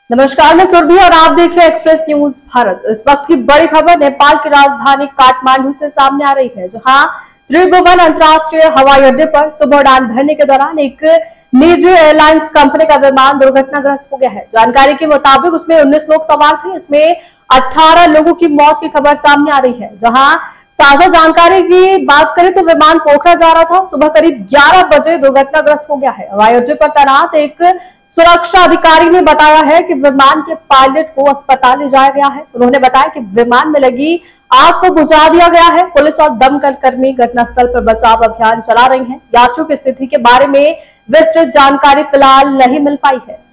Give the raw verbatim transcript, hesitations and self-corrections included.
नमस्कार, मैं सुरभि और आप देख रहे हैं एक्सप्रेस न्यूज भारत। इस वक्त की बड़ी खबर नेपाल की राजधानी काठमांडू से सामने आ रही है, जहां त्रिभुवन अंतर्राष्ट्रीय हवाई अड्डे पर सुबह उड़ान भरने के दौरान एक निजी एयरलाइंस कंपनी का विमान दुर्घटनाग्रस्त हो गया है। जानकारी के मुताबिक उसमें उन्नीस लोग सवार थे। इसमें अठारह लोगों की मौत की खबर सामने आ रही है। जहां ताजा जानकारी की बात करें तो विमान पोखरा जा रहा था। सुबह करीब ग्यारह बजे दुर्घटनाग्रस्त हो गया है। हवाई अड्डे पर तैनात एक सुरक्षा अधिकारी ने बताया है कि विमान के पायलट को अस्पताल ले जाया गया है। उन्होंने बताया कि विमान में लगी आग को बुझा दिया गया है। पुलिस और दमकल कर्मी घटनास्थल पर बचाव अभियान चला रही हैं। यात्रियों की स्थिति के बारे में विस्तृत जानकारी फिलहाल नहीं मिल पाई है।